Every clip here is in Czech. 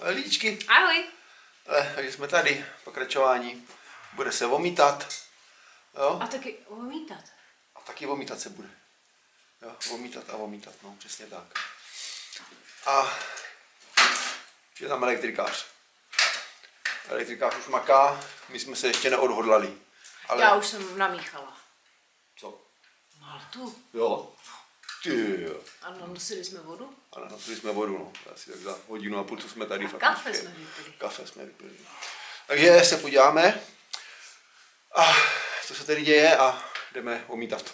Lidičky. Ahoj. Takže jsme tady, pokračování. Bude se vomítat. Jo? A taky vomítat. A taky vomítat se bude. Jo? Vomítat a vomítat, no, přesně tak. A je tam elektrikář. Elektrikář už maká, my jsme se ještě neodhodlali. Ale... Já už jsem namíchala. Co? Maltu. Jo. Ty jo. A nosili jsme vodu? Ano, nosili jsme vodu, no. Asi tak za hodinu a půl, co jsme tady. Kafe jsme vypili. Kafe jsme vypili. Takže se podíváme, co se tady děje a jdeme omítat.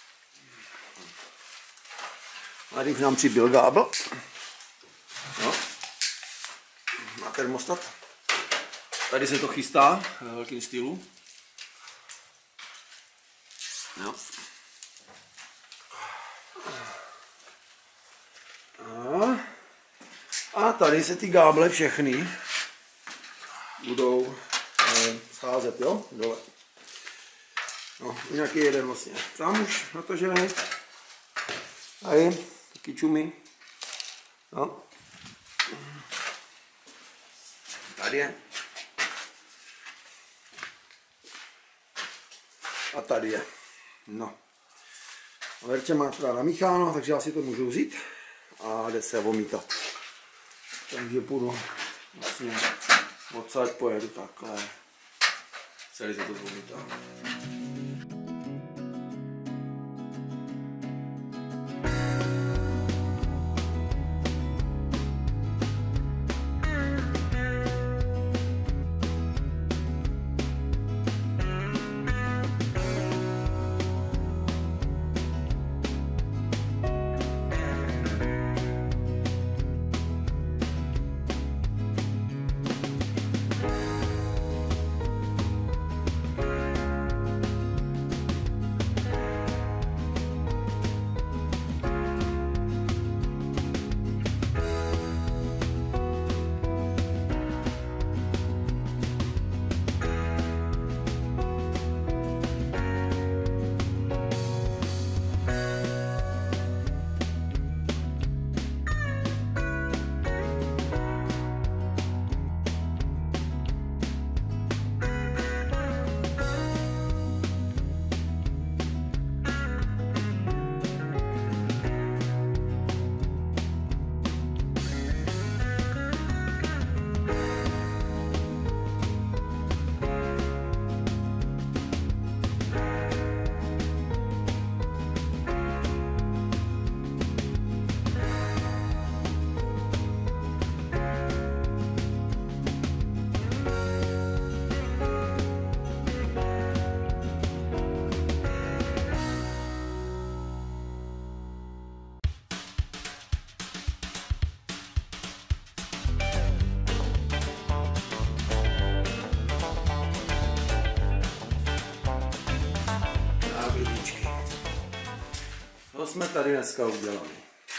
Tady už nám přibyl gábl. No. Na termostat. Tady se to chystá ve velkém stylu. No. A tady se ty gáble všechny budou scházet, jo, dole. No, nějaký jeden vlastně tam už natažený. Tady, taky čumy. No. Tady je. A tady je. No. Verče má teda namícháno, takže já si to můžu vzít a jde se vomítat. Takže půjdu vlastně odsaď pojedu takhle. Celý se to vomítá. To jsme tady dneska udělali.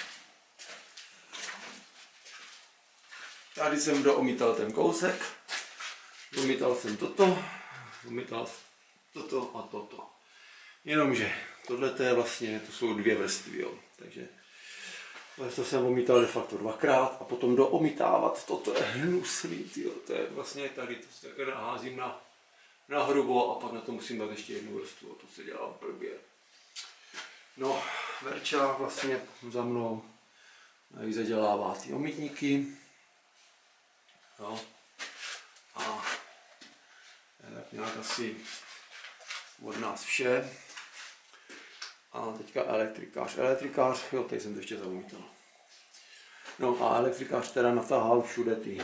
Tady jsem doomítal ten kousek, domítal jsem toto, domítal toto a toto. Jenomže tohle je vlastně, to jsou dvě vrstvy, jo. Takže to jsem omítal de facto dvakrát a potom doomítávat, toto je hnusný, tyjo. To je vlastně tady, to se takhle naházím na hrubo a pak na to musím dát ještě jednu vrstvu, to se dělá blbě. No, Verča vlastně za mnou zadělává ty omítníky. Jo. A tak nějak asi od nás vše. A teďka elektrikář, jo, tady jsem to ještě zaumítal. No a elektrikář teda natáhal všude ty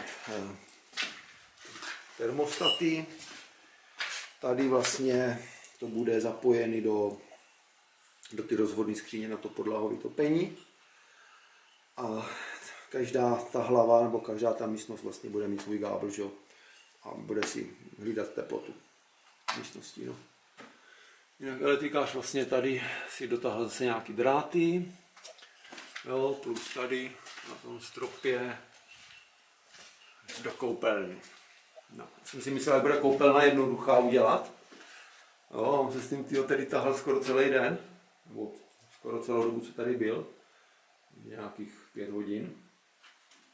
termostaty. Tady vlastně to bude zapojený do ty rozvodné skříně na to podlahové topení. A každá ta hlava nebo každá ta místnost vlastně bude mít svůj gábl, že? A bude si hlídat teplotu místností. No. Jinak elektrikář vlastně tady si dotáhl zase nějaký dráty, jo, plus tady na tom stropě do koupelny. No, jsem si myslel, že bude koupelna jednoduchá udělat. Jo, on se s tím tady tahal skoro celý den, nebo skoro celou dobu, co tady byl, nějakých 5 hodin.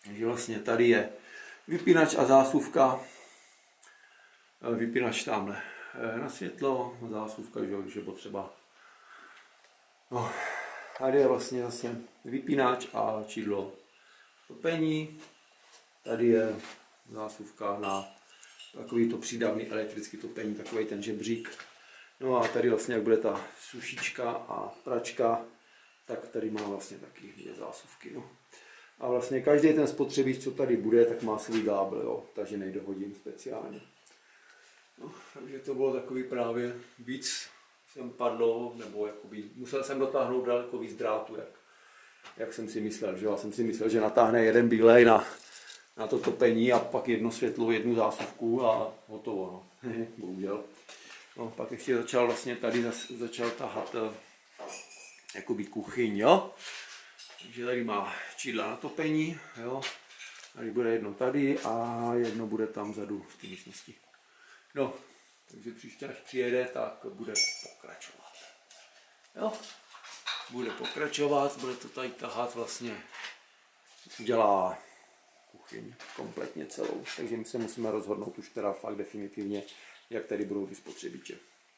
Takže vlastně tady je vypínač a zásuvka. Vypínač tamhle na světlo, zásuvka, že když je potřeba. No, tady je vlastně vypínač a čidlo topení. Tady je zásuvka na takový to přídavný elektrický topení, takový ten žebřík. No a tady vlastně, jak bude ta sušička a pračka, tak tady má vlastně taky dvě zásuvky. No. A vlastně každý ten spotřebič, co tady bude, tak má svůj gábl, jo, takže nejdohodím speciálně. No, takže to bylo takový právě víc jsem padlo, nebo jakoby, musel jsem dotáhnout daleko víc drátu, jak jsem si myslel, že já jsem si myslel, že natáhne jeden bílej na to topení a pak jedno světlo, jednu zásuvku a hotovo, no. Bohužel. No, pak ještě začal vlastně tady začal tahat jakoby kuchyň, jo. Takže tady má čidla na topení, jo. Tady bude jedno tady a jedno bude tam vzadu v té místnosti. No, takže příště, až přijede, tak bude pokračovat. Jo, bude pokračovat, bude to tady tahat vlastně, dělá kuchyň kompletně celou, takže my se musíme rozhodnout už teda fakt definitivně, jak tady budou ty spotřebiče.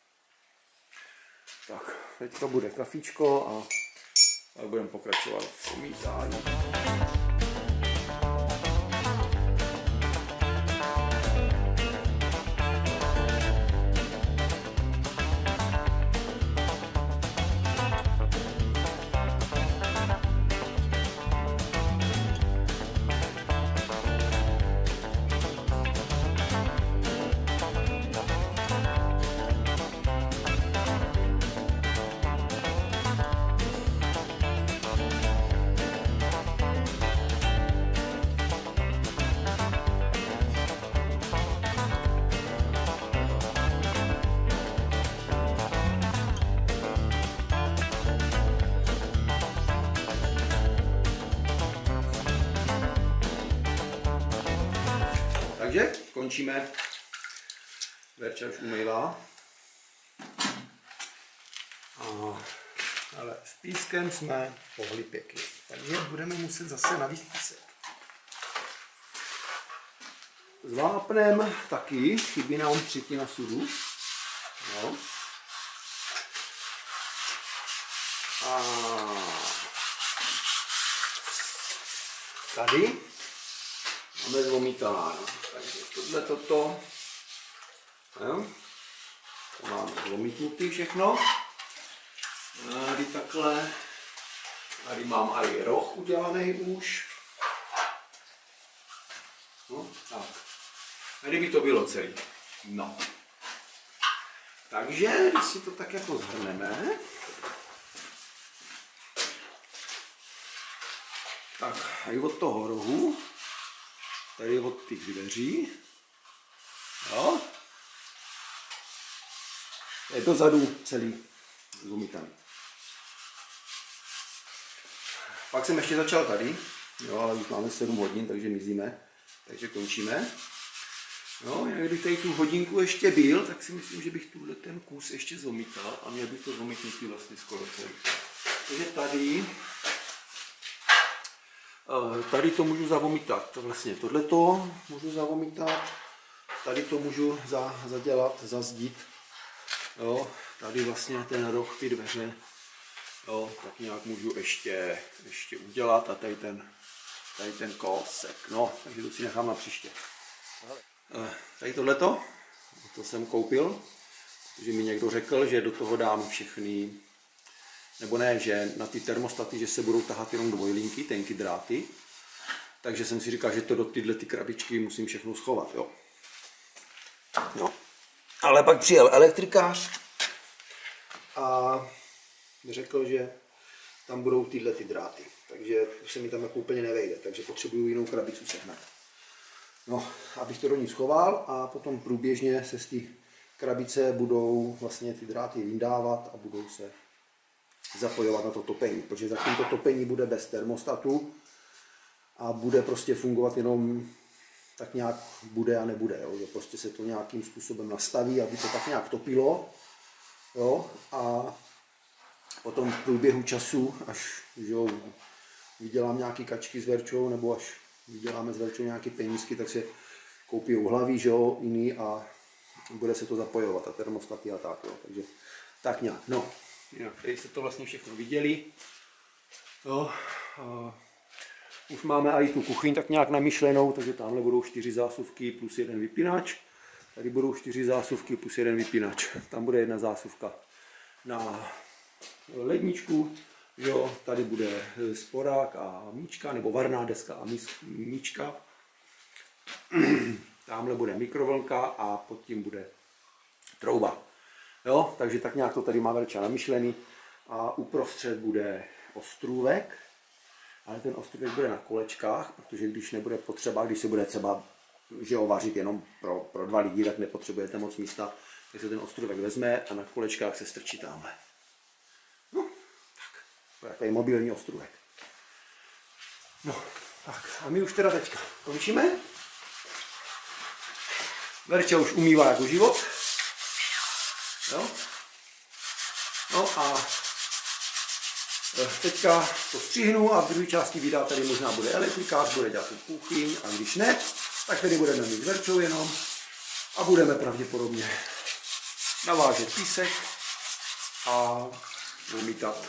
Tak, teďka bude kafíčko a pak budeme pokračovat v umýtání. Takže končíme. Verča už umývá. Ale s pískem jsme pohli pěkně. Takže budeme muset zase navíc písek. S vápnem taky chybí nám 1/3 sudu. No. A tady máme zlomítaláno. Takže tohle toto. Jo. To máme zlomítnutý všechno. Tady takhle. Tady mám i roh udělaný už. No, tak. Tady by to bylo celý. No. Takže, když si to tak jako zhrneme, tak i od toho rohu, tady od těch dveří, jo, je dozadu celý zlomítaný. Pak jsem ještě začal tady, jo, ale už máme 7 hodin, takže mizíme, takže končíme. No, kdybych tady tu hodinku ještě byl, tak si myslím, že bych tuhle ten kus ještě zlomítal a měl bych to zlomítnutý vlastně skoro celý. Takže tady to můžu zavomítat, vlastně tohleto můžu zavomítat, tady to můžu zadělat, zazdít, jo, tady vlastně ten roh, ty dveře, jo, tak nějak můžu ještě udělat a tady ten kousek, no, takže to si nechám na příště. Tady tohleto, to jsem koupil, protože mi někdo řekl, že do toho dám všechny, nebo ne, že na ty termostaty, že se budou tahat jenom dvojlinky, tenky dráty. Takže jsem si říkal, že to do tyhle krabičky musím všechno schovat, jo. No. Ale pak přijel elektrikář a řekl, že tam budou tyhle ty dráty. Takže už se mi tam jako úplně nevejde, takže potřebuju jinou krabicu sehnat. No, abych to do ní schoval a potom průběžně se z té krabice budou vlastně ty dráty vyndávat a budou se zapojovat na to topení, protože zatím to topení bude bez termostatu a bude prostě fungovat jenom tak nějak bude a nebude, jo? Že prostě se to nějakým způsobem nastaví, aby to tak nějak topilo, jo? A potom v průběhu času, až že jo, vydělám nějaký kačky s Verčou, nebo až vyděláme z Verčou nějaké penízky, tak se koupí uhlaví, že jo, jiný a bude se to zapojovat a termostaty a tak, jo. Takže tak nějak, no. Jinak, tady jste to vlastně všechno viděli. Jo. Už máme i tu kuchyň tak nějak namyšlenou, takže tamhle budou 4 zásuvky plus 1 vypínač. Tady budou 4 zásuvky plus 1 vypínač. Tam bude 1 zásuvka na ledničku. Jo, tady bude sporák a míčka, nebo varná deska a míčka. Tamhle bude mikrovlnka a pod tím bude trouba. Jo, takže tak nějak to tady má Verča namyšlený. A uprostřed bude ostrůvek, ale ten ostrůvek bude na kolečkách, protože když nebude potřeba, když se bude třeba, že ho vařit jenom pro 2 lidi, tak nepotřebujete moc místa, tak se ten ostrůvek vezme a na kolečkách se strčí tamhle. No, tak, to je takový mobilní ostrůvek. No, tak a my už teda teďka končíme. Verča už umývá jako život. Jo? No a teďka to střihnu a v druhé části videa tady možná bude elektrikář, bude dělat tu kuchyň a když ne, tak tady budeme mít s Verčou jenom a budeme pravděpodobně navážet písek a umítat.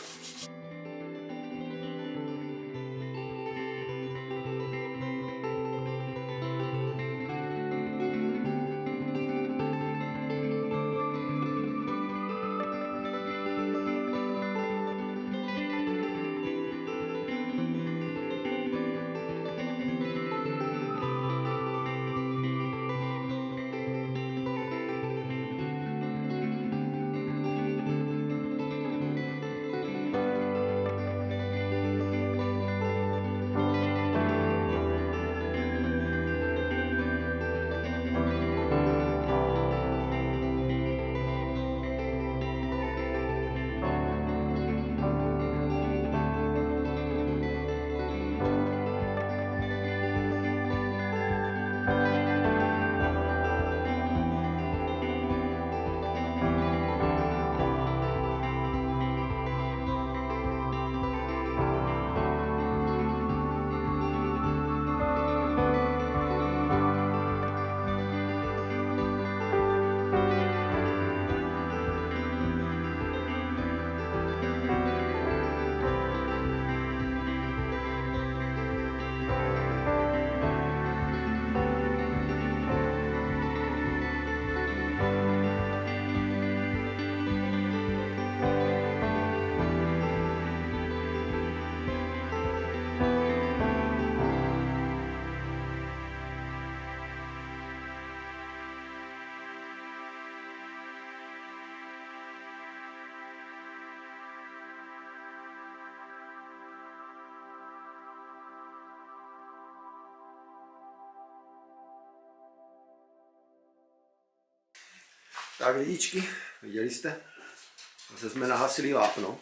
Tak lidičky, viděli jste? Zase jsme nahasili vápno.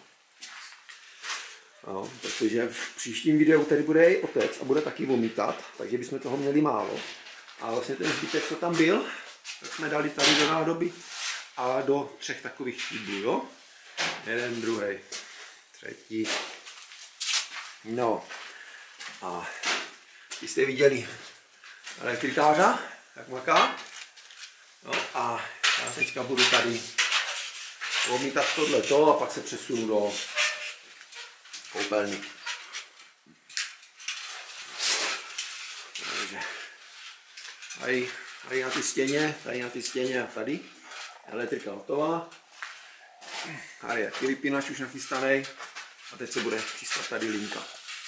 No, protože v příštím videu tady bude i otec a bude taky omítat, takže bychom toho měli málo. A vlastně ten zbytek, co tam byl, tak jsme dali tady do nádoby a do 3 takových kýblů, jo? Jeden, druhý, třetí. No a jste viděli elektrikáře, jak maká. No a já teďka budu tady omítat tohleto a pak se přesunu do koupelny. Takže tady na ty stěně a tady. Elektrika hotová. Tady je vypínač už nachystaný. A teď se bude chystat tady linka.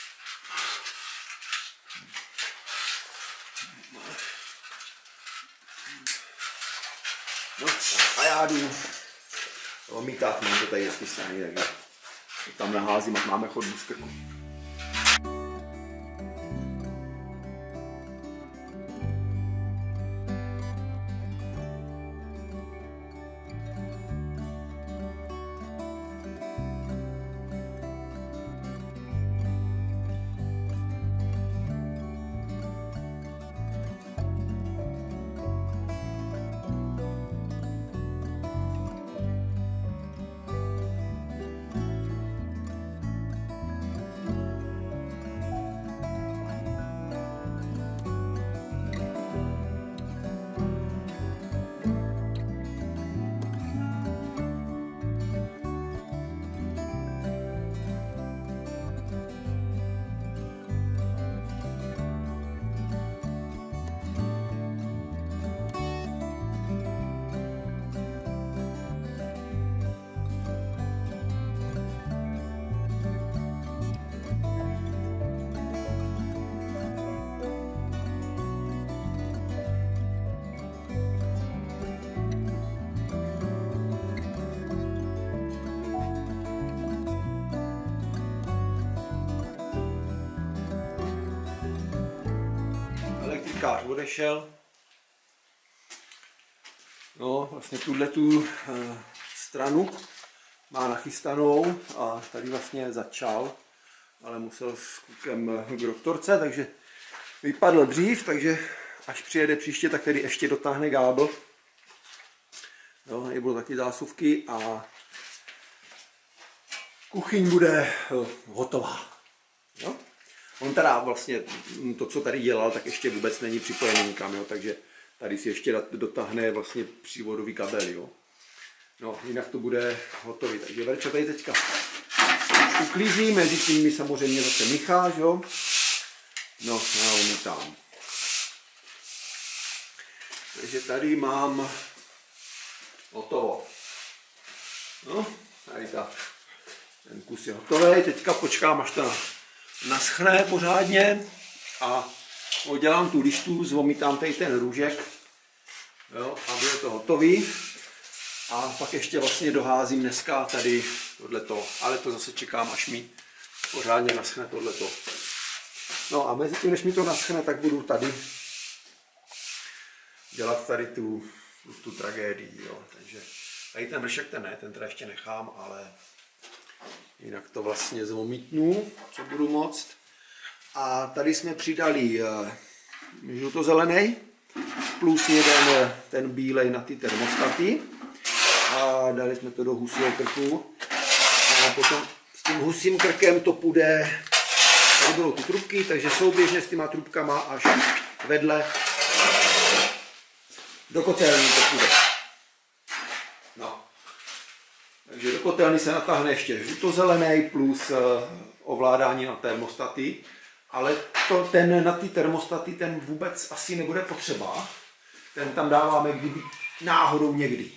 No a já jdu omítat, mám to tady nachystaný, takže tam naházím, ať máme chodbu z krku. technikář odešel. No, vlastně tu stranu má nachystanou a tady vlastně začal, ale musel s klukem k doktorce, takže vypadl dřív, takže až přijede příště, tak tady ještě dotáhne gábl. Jo, tady budou taky zásuvky a kuchyň bude hotová. Jo? On teda vlastně to, co tady dělal, tak ještě vůbec není připojený nikam, jo? Takže tady si ještě dotáhne vlastně přívodový kabel. Jo? No, jinak to bude hotový. Takže Verča tady teďka uklízí, mezi tím mi samozřejmě zase Michal, jo? No, já umítám. Takže tady mám hotovo. No, tady tak. Ten kus je hotový, teďka počkám, až to naschne pořádně a udělám tu lištu, zvomítám tady ten růžek, jo, a bude to hotový. A pak ještě vlastně doházím dneska tady tohleto, ale to zase čekám, až mi pořádně naschne tohleto. No a mezi tím, než mi to naschne, tak budu tady dělat tady tu tragédii, jo. Takže tady ten vršek, ten teda ještě nechám, ale jinak to vlastně zvomítnu, co budu moct. A tady jsme přidali žlutozelený plus jeden ten bílej na ty termostaty. A dali jsme to do husího krku. A potom s tím husím krkem to půjde, tady budou ty trubky, takže souběžně s těma trubkama až vedle do kotelny to půjde. No. Takže do kotelny se natáhne ještě žlutozelený plus ovládání na termostaty, ale ten na ty termostaty ten vůbec asi nebude potřeba. Ten tam dáváme kdyby náhodou někdy.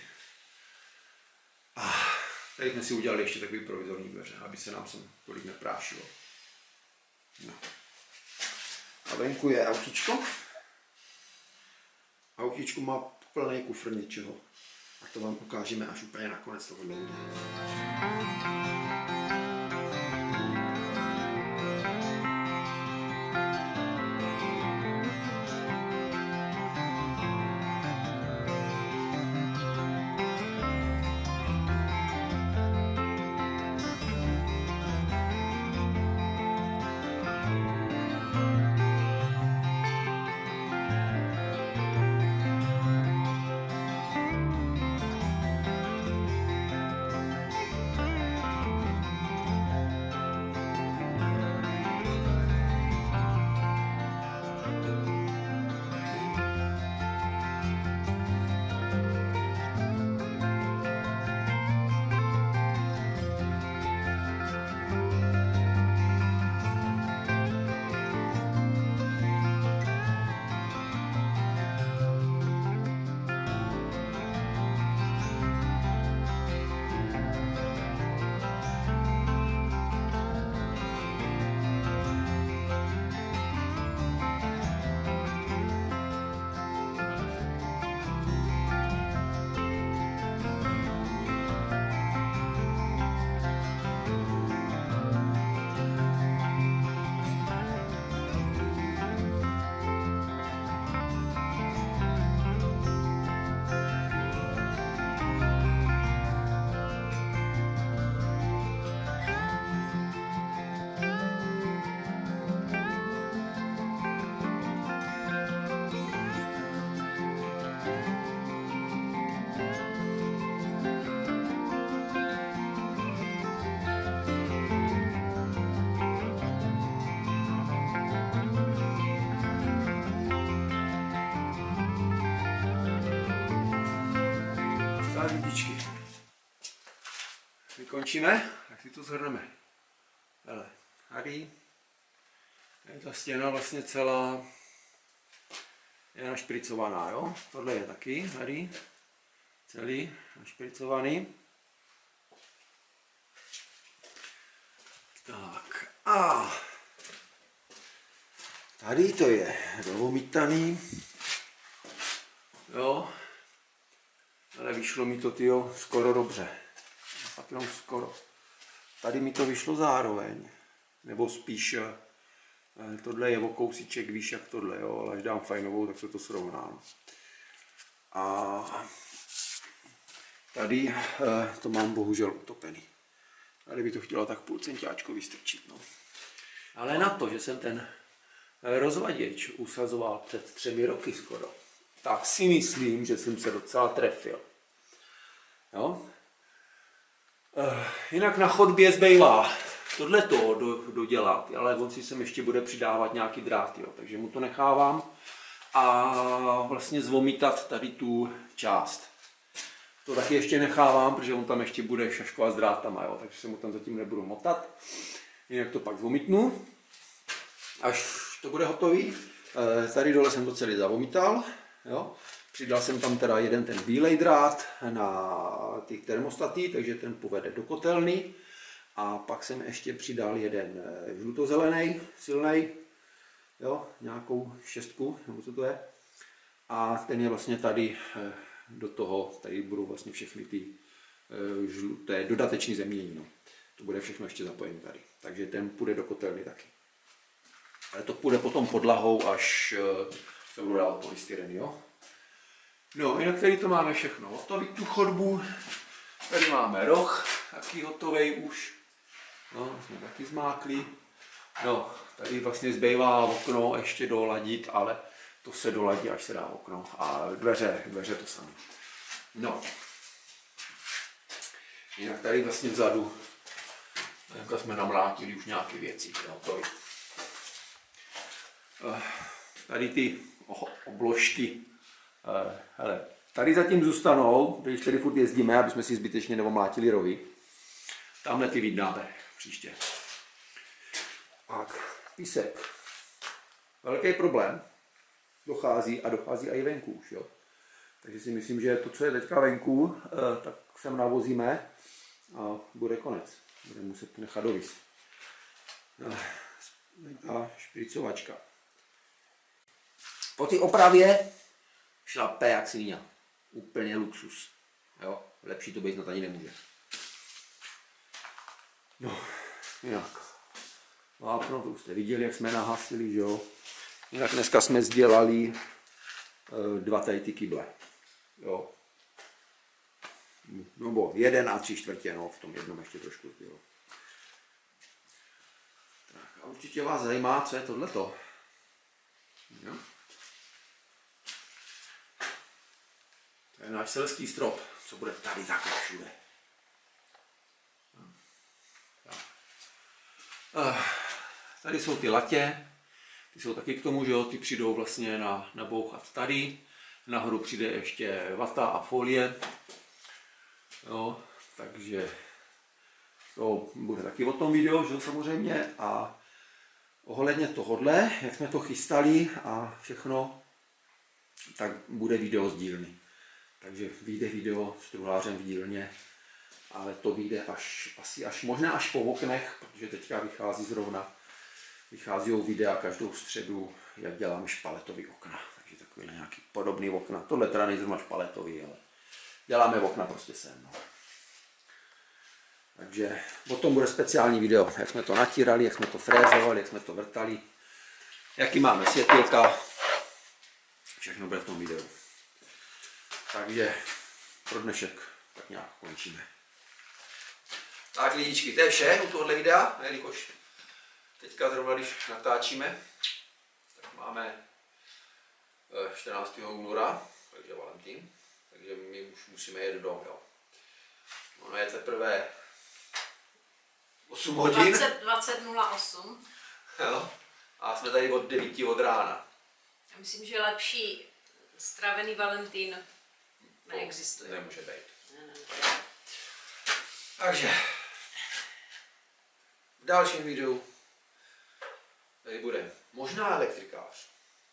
Tady jsme si udělali ještě takový provizorní dveře, aby se nám sem tolik neprášilo. No. A venku je autíčko. Autíčko má plný kufr něčeho. A to vám ukážeme až úplně nakonec toho videa. Lidičky. Vykončíme, tak si to shrneme. Hele, tady je ta stěna vlastně celá je našpricovaná, jo? Tohle je taky tady celý našpricovaný. Tak a tady to je dovomítaný. Jo. Ale vyšlo mi to, tyjo, skoro dobře. Fakt jenom skoro. Tady mi to vyšlo zároveň. Nebo spíš Tohle je o kousíček výš jak tohle, jo, ale až dám fajnovou, tak se to srovná. No. A tady to mám bohužel utopený. Tady by to chtělo tak půl centiáčko vystrčit. No. Ale na to, že jsem ten rozvaděč usazoval před 3 roky skoro, tak si myslím, že jsem se docela trefil. Jo? Jinak na chodbě zbývá tohleto dodělat, ale on si sem ještě bude přidávat nějaký drát, jo, takže mu to nechávám a vlastně zvomítat tady tu část. To taky ještě nechávám, protože on tam ještě bude šaškovat s drátama, jo, takže se mu tam zatím nebudu motat. Jinak to pak zvomítnu, až to bude hotový. Tady dole jsem to celý zavomítal, jo. Přidal jsem tam teda jeden ten bílej drát na ty termostaty, takže ten povede do kotelny. A pak jsem ještě přidal jeden žlutozelený, silný, jo, nějakou 6, nebo co to je. A ten je vlastně tady do toho, tady budou vlastně všechny ty žluté dodateční zemění. No. To bude všechno ještě zapojené tady. Takže ten půjde do kotelny taky. Ale to půjde potom podlahou, až se budu dávat polystyren, jo. No, jinak tady to máme všechno hotový, tu chodbu. Tady máme roh, taky hotový už. No, jsme taky zmákli. No, tady vlastně zbývá okno ještě doladit, ale to se doladí, až se dá okno. A dveře to samé. No. Jinak tady vlastně vzadu jsme namlátili už nějaké věci. No, tady ty obložky. Hele, tady zatím zůstanou, když tady furt jezdíme, aby jsme si zbytečně nemlátili rohy. Tamhle ty vydáme příště. Tak, písek. Velký problém. Dochází i venku už, jo. Takže si myslím, že to, co je teďka venku, tak sem navozíme a bude konec. Budeme muset nechat dovíst. A špricovačka. Po té opravě šlape jak svině. Úplně luxus. Jo? Lepší to být snad ani nemůže. No, jinak. Vápno, to už jste viděli, jak jsme nahasili, že jo. Jinak dneska jsme sdělali 2 tady ty kyble. Jo. No, 1 3/4, no, v tom jednom ještě trošku zbylo. Tak a určitě vás zajímá, co je tohleto. Jo. To je náš selský strop, co bude tady takhle všude. Tady jsou ty latě, ty jsou taky k tomu, že jo, ty přijdou vlastně nabouchat tady. Nahoru přijde ještě vata a folie. Jo, takže to bude taky o tom video, že samozřejmě. A ohledně tohodle, jak jsme to chystali a všechno, tak bude video z dílny. Takže vyjde video s truhlářem v dílně, ale to vyjde možná až po oknech, protože teďka vychází videa každou středu, jak děláme špaletový okna. Takže takový nějaký podobný okna. Tohle teda nejsou špaletový, ale děláme okna prostě sem. No. Takže o tom bude speciální video, jak jsme to natírali, jak jsme to frézovali, jak jsme to vrtali, jaký máme světilka, všechno bude v tom videu. Takže pro dnešek tak nějak končíme. Tak lidičky, to je vše u tohohle videa, jelikož teďka zrovna, když natáčíme, tak máme 14. února, takže Valentín, takže my už musíme jet domů, jo. Ono je teprve 8 hodin. 20:08. Jo. A jsme tady od 9 od rána. Já myslím, že lepší stravený Valentín neexistuje. Nemůže být. Ne. Takže v dalším videu tady bude možná elektrikář.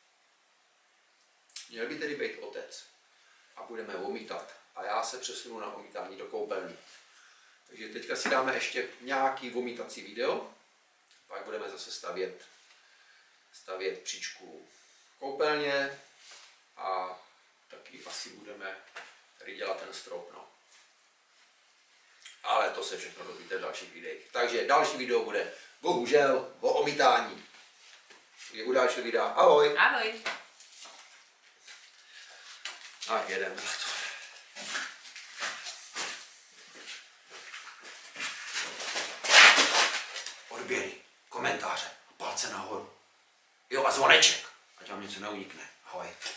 Měl by tedy být otec. A budeme omítat. A já se přesunu na omítání do koupelny. Takže teďka si dáme ještě nějaký omítací video. Pak budeme zase stavět příčku v koupelně. A taky asi budeme tady dělat ten strop. No. Ale to se všechno dozvíte v dalších videích. Takže další video bude bohužel o omítání. u dalšího videa. Ahoj. Ahoj. Tak jedem na to. Odběry, komentáře, palce nahoru. Jo a zvoneček, ať vám něco neunikne. Ahoj.